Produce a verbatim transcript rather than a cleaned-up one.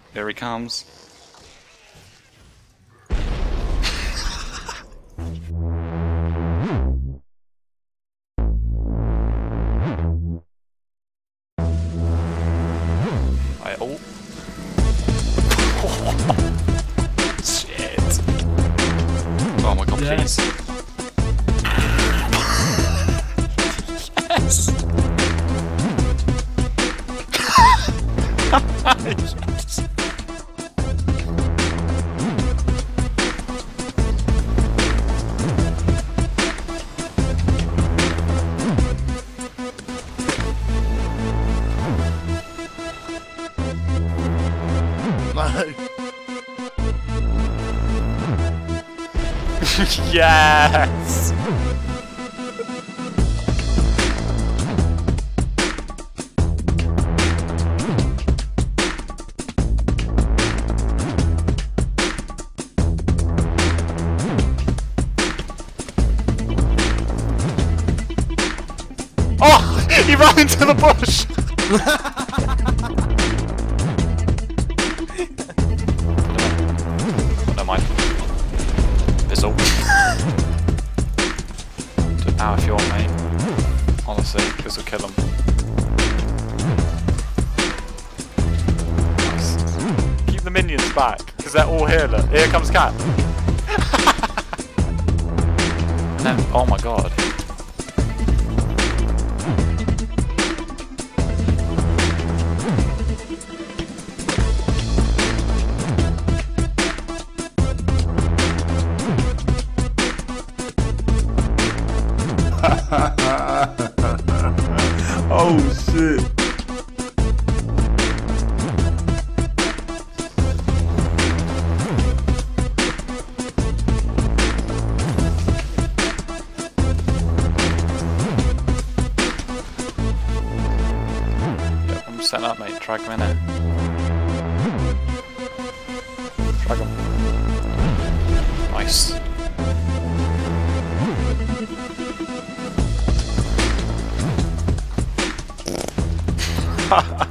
Here he comes. I oh. Shit. Oh my god, Yeah. please. Yes. Yes. Yes. Oh, he ran into the bush. Never mind. This'll. Do it now if you want, mate. Honestly, this'll kill him. Nice. Keep the minions back, because they're all here. Look, here comes Cat. And then, oh my god. Oh shit. Yep, I'm setting up, mate. Drag him in it. Drag him. Nice. Ha ha.